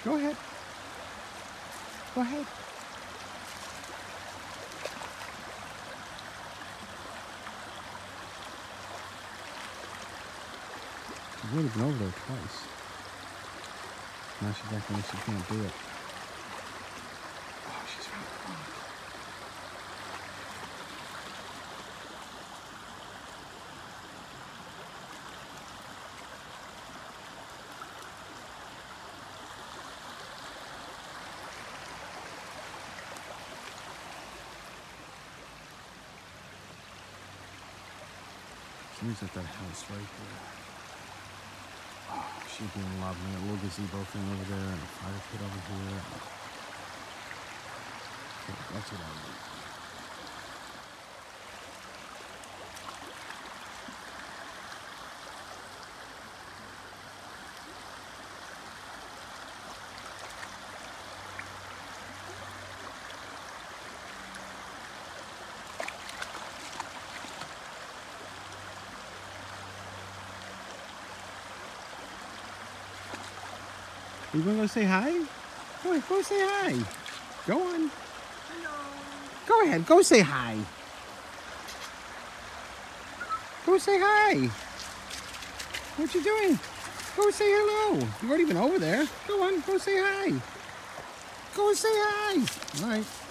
Go ahead. Go ahead. She's already been over there twice. Now she's acting like she can't do it. Oh, she's found the rock. Seems like that house right there. Oh, she'd be in love with a little gazebo thing over there and a fire pit over here. Yeah, that's what I want. You wanna go say hi? Go ahead, go say hi. Go on. Hello. Go ahead, go say hi. Go say hi. What you doing? Go say hello. You've already been over there. Go on, go say hi. Go say hi. All right.